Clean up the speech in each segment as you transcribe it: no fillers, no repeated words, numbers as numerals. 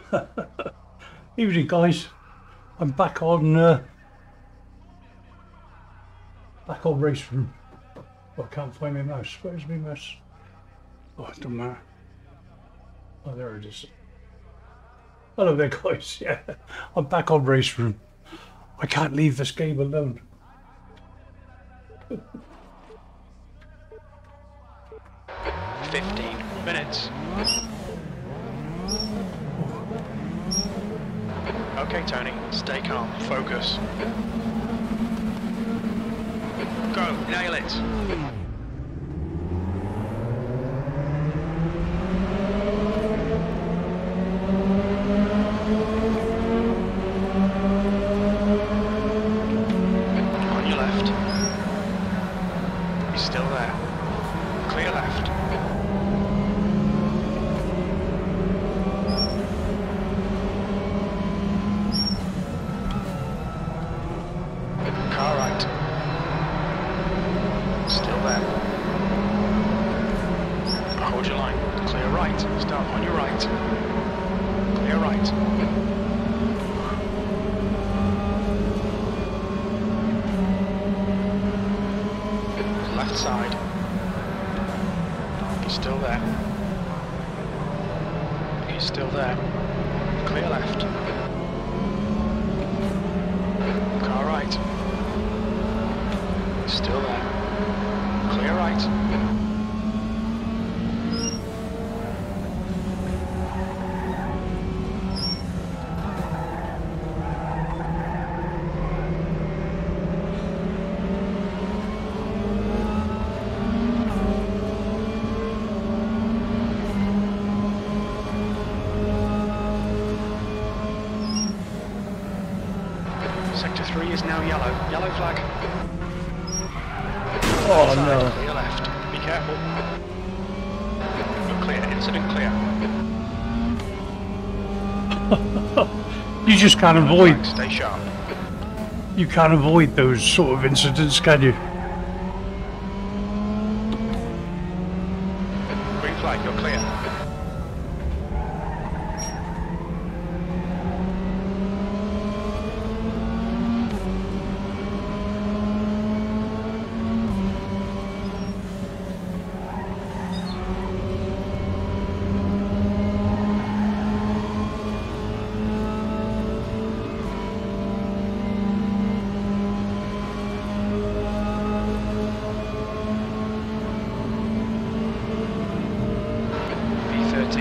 Evening, guys. I'm back on RaceRoom. Oh, I can't find my mouse. Where's my mouse? Oh, it doesn't matter. Oh, there it is. Hello there, guys. Yeah, I'm back on RaceRoom. I can't leave this game alone. 15 minutes. Okay, Tony, stay calm, focus. Go, nail it. On your left. He's still there. Clear left. Car right. Still there. Hold your line. Clear right. Start on your right. Clear right. Left side. He's still there. He's still there. Clear left. Car right. Still there. Clear right. Sector 3 is now yellow. Yellow flag. Oh, Side, no. clear left. Be careful. You're clear. Incident clear. You just can't avoid. Flag, stay sharp. You can't avoid those sort of incidents, can you? Green flag, you're clear. B13.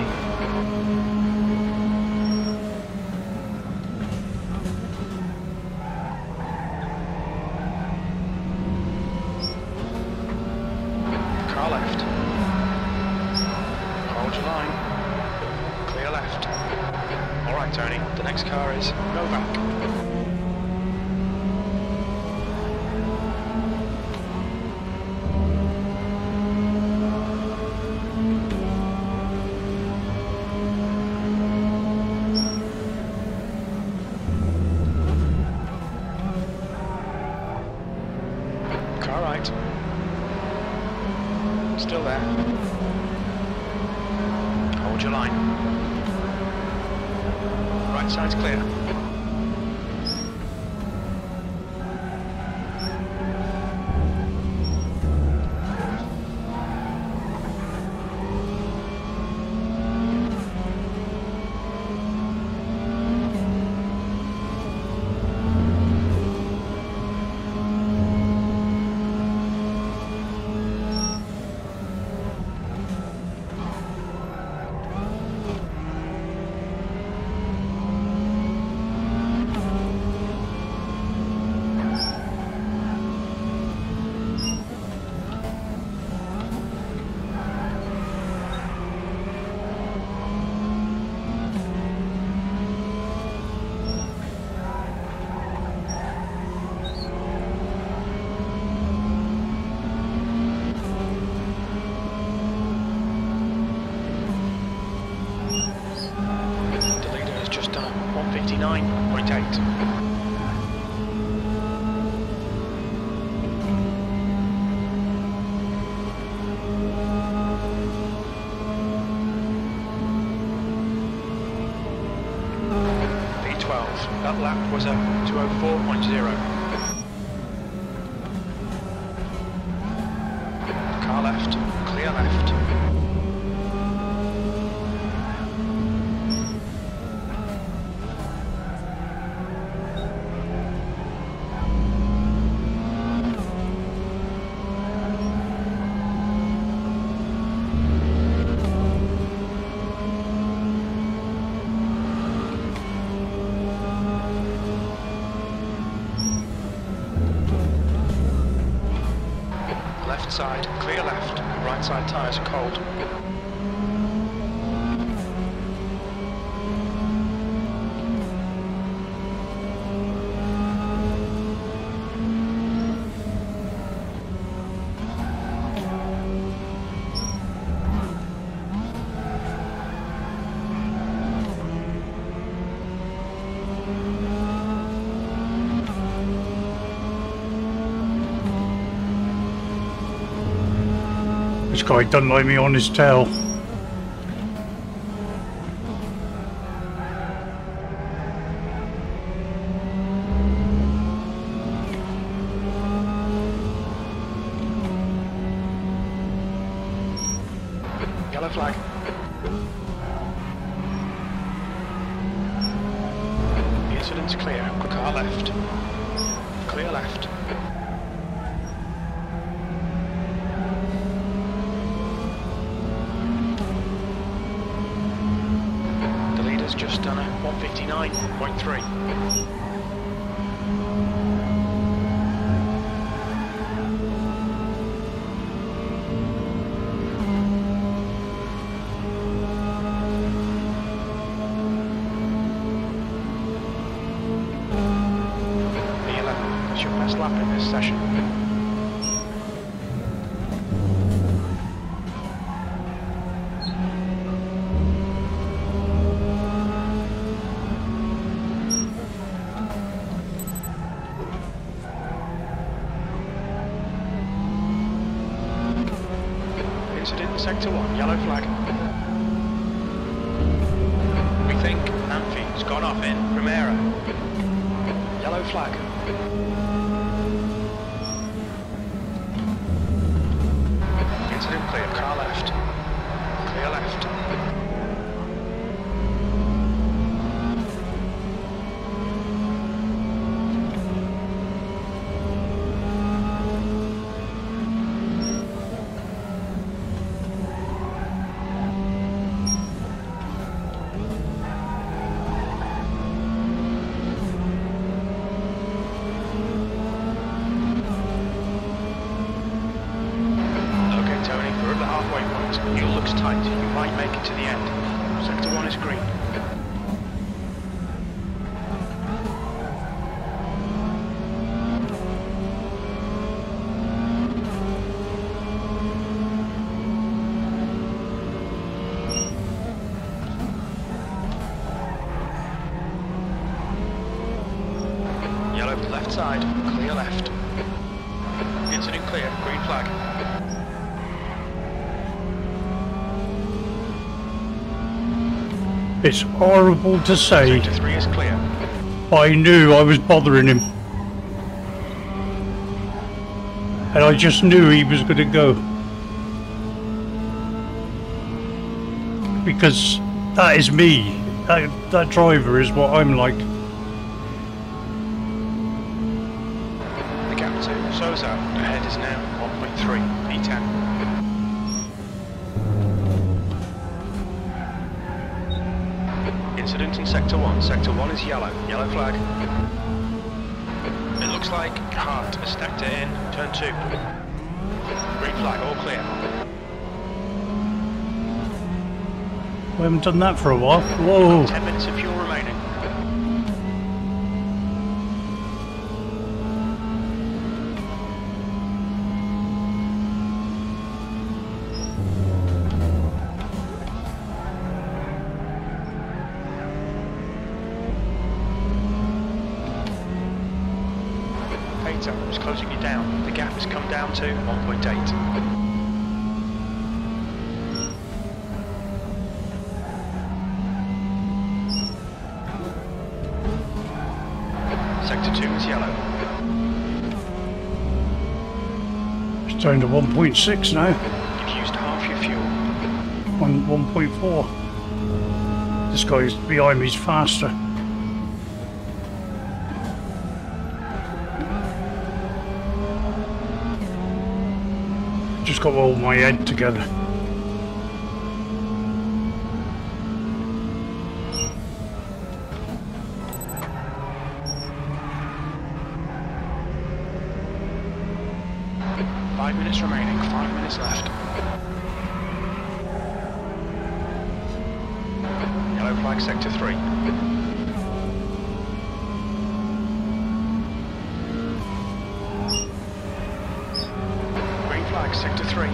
Car left. Hold your line. Clear left. Alright, Tony. The next car is Novak. Car right. Still there. Hold your line. Right side's clear. That lap was a 2:04.0. Car left, clear left. Left side, clear left. Right side tyres are cold. This guy doesn't like me on his tail. Yellow flag. The incident's clear. Car left. Clear left. The leader's just done a 1:59.3. Your best lap in this session. Incident in sector 1, yellow flag. We think Amphi's gone off in Primera. Yellow flag. Incident clear, car left. Clear left. We're at the halfway point. Fuel looks tight. You might make it to the end. Sector 1 is green. Yellow left side. Clear left. Incident clear. Green flag. It's horrible to say, Sector 3 is clear. but I knew I was bothering him. And I just knew he was going to go. Because that is me. That driver is what I'm like. The gap to Sosa ahead is now 1.3 P10. Incident in sector 1. Sector 1 is yellow. Yellow flag. It looks like Hart has stacked it in. Turn 2. Green flag, all clear. We haven't done that for a while. Whoa. 10 minutes of fuel remaining. Peter is closing you down. The gap has come down to 1.8. Down to 1.6 now. You've used half your fuel. 1.4. This guy behind me is faster. Just got to hold my head together. Remaining, 5 minutes left. Yellow flag sector 3. Green flag sector 3.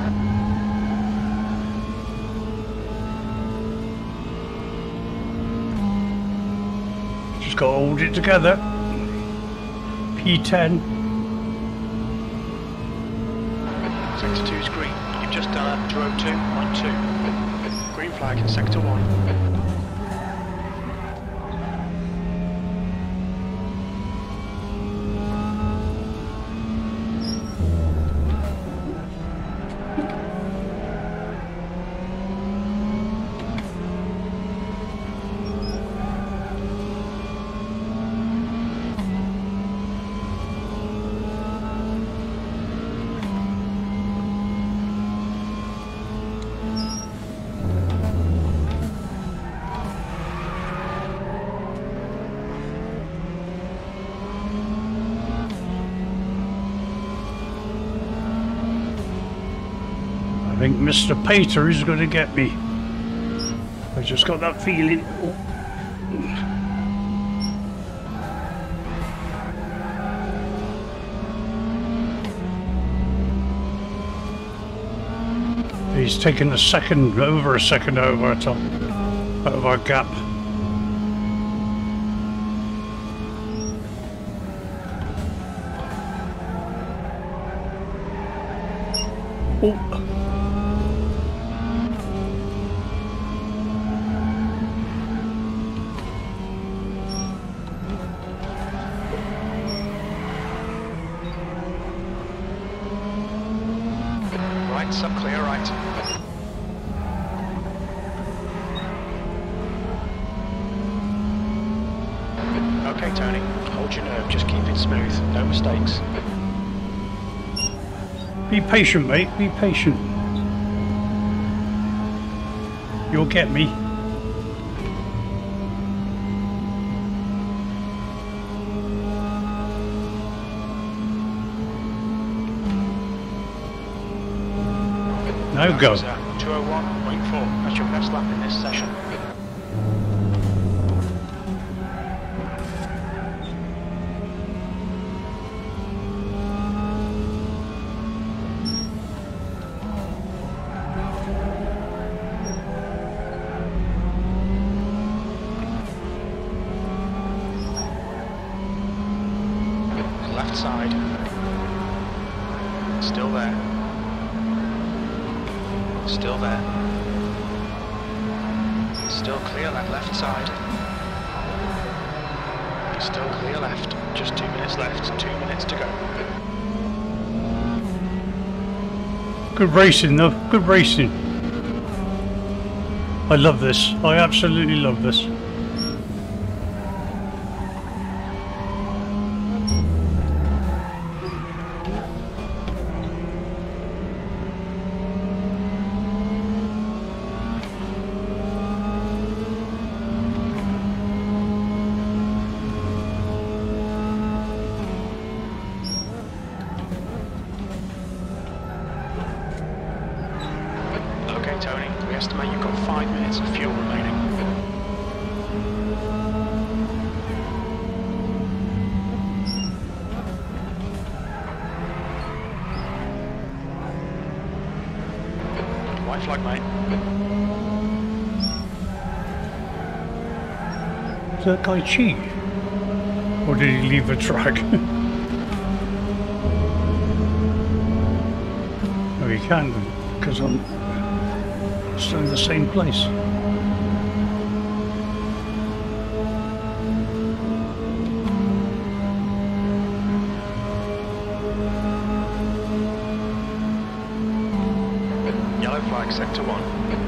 Just got to hold it together. P10. Sector 2 is green. You've just done a 202.2. Green flag in sector 1. I think Mr. Pater is going to get me. I just got that feeling. Oh. He's taken a second out of our gap. Oh. Right, sub clear right. Okay, Tony, hold your nerve, just keep it smooth, no mistakes. Be patient, mate, be patient. You'll get me. Now go. 201.4, that's your best lap in this session. Left side. Still there. Still there. Still clear that left side. Still clear left. Just 2 minutes left. 2 minutes to go. Good racing though, good racing. I love this. I absolutely love this. Tony, we estimate you've got 5 minutes of fuel remaining. White flag, mate. Is that guy cheat? Or did he leave the track? No, he can't, because I'm still in the same place. flag, sector 1.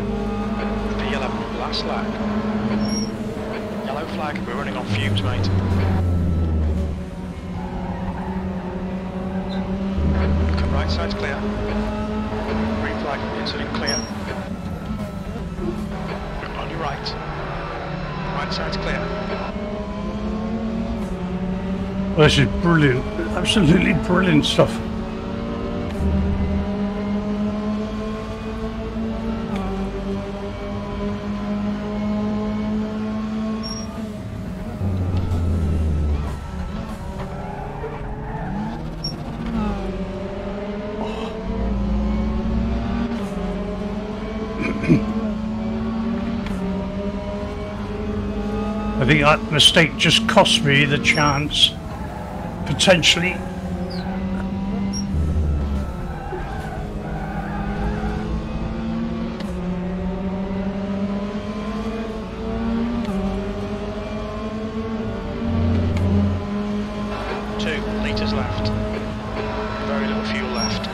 V11, last lap. Yellow flag, we're running on fumes, mate. Come right side's clear. Green flag, incident clear. On your right. Right side's clear. Well, this is brilliant. Absolutely brilliant stuff. I think that mistake just cost me the chance, potentially. Two litres left. Very little fuel left.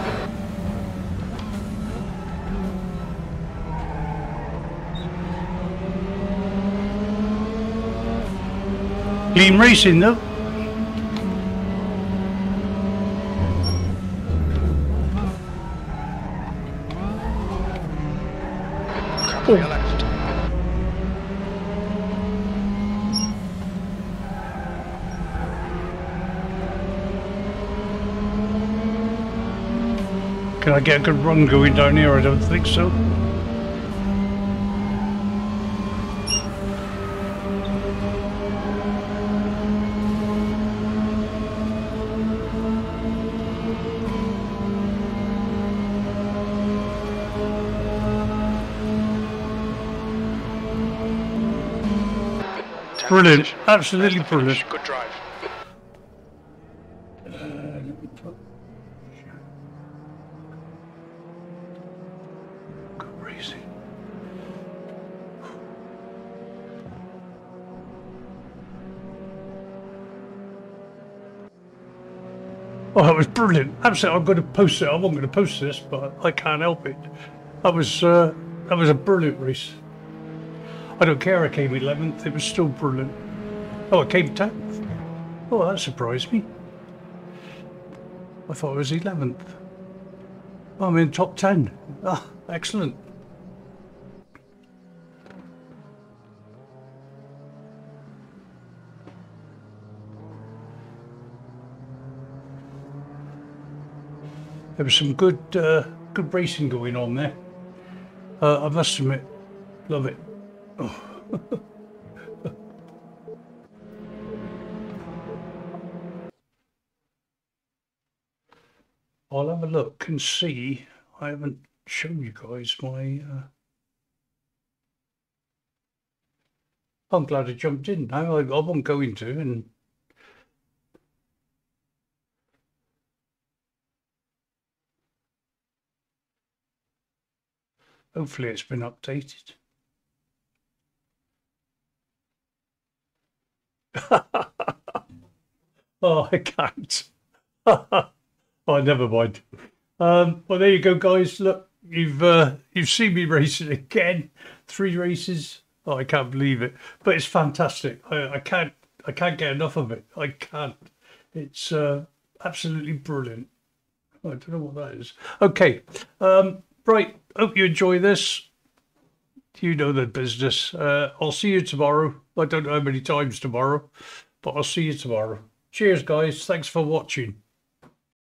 Clean racing though. Clear left. Can I get a good run going down here? I don't think so. Brilliant, absolutely brilliant. Good drive. Good racing. Oh, that was brilliant. Absolutely, I'm going to post it. I wasn't going to post this, but I can't help it. That was a brilliant race. I don't care I came 11th, it was still brilliant. Oh, I came 10th. Oh, that surprised me. I thought it was 11th. Oh, I'm in top 10. Ah, excellent. There was some good racing going on there. I must admit, love it. Oh. I'll have a look and see. I haven't shown you guys my... I'm glad I jumped in now. I wasn't going to, and... hopefully it's been updated. Oh, I can't. Oh, never mind. Well, there you go, guys. Look, you've seen me racing again. 3 races. Oh, I can't believe it. But it's fantastic. I can't get enough of it. I can't. It's absolutely brilliant. I don't know what that is. Okay. Right. Hope you enjoy this. You know the business. I'll see you tomorrow. I don't know how many times tomorrow, but I'll see you tomorrow. Cheers, guys. Thanks for watching.